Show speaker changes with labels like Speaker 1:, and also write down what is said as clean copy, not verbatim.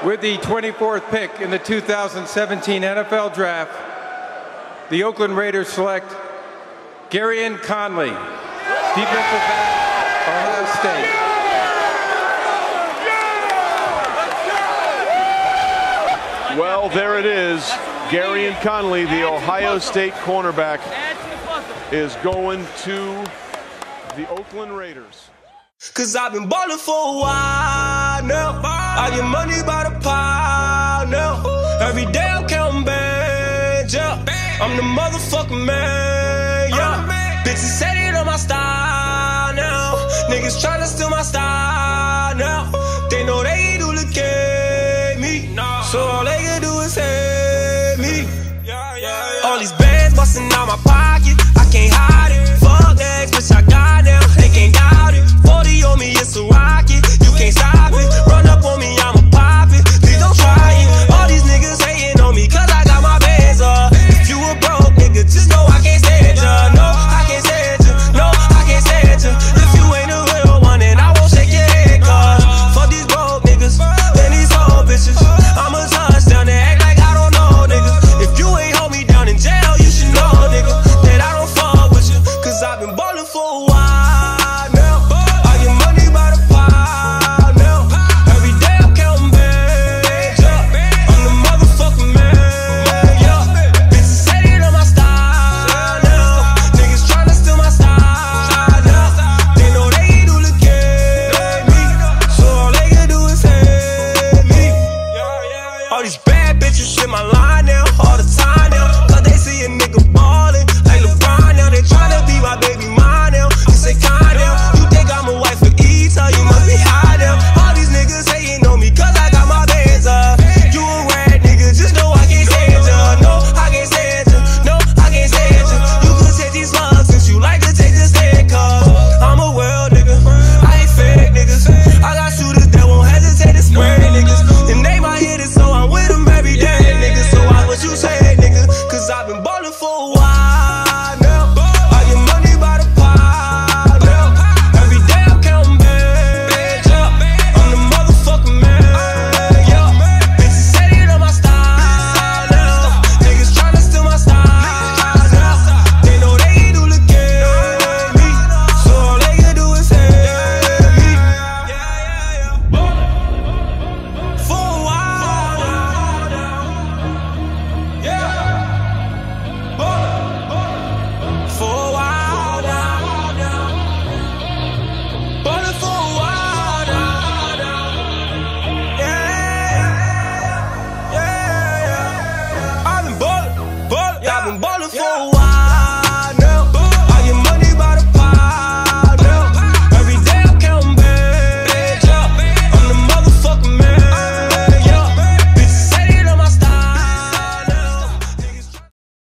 Speaker 1: With the 24th pick in the 2017 NFL Draft, the Oakland Raiders select Gareon Conley, defensive back, Ohio State.
Speaker 2: Well, there it is. Gareon Conley, the Ohio State cornerback, is going to the Oakland Raiders.
Speaker 3: Cause I've been ballin' for a while now. I get money by the pile now. Every day I'm counting bands, yeah. I'm the motherfucking man, yeah. Bitches set it on my style now. Niggas tryna steal my style now. They know they ain't duplicate me, so all they can do is hate me. All these bands bustin' out my pocket.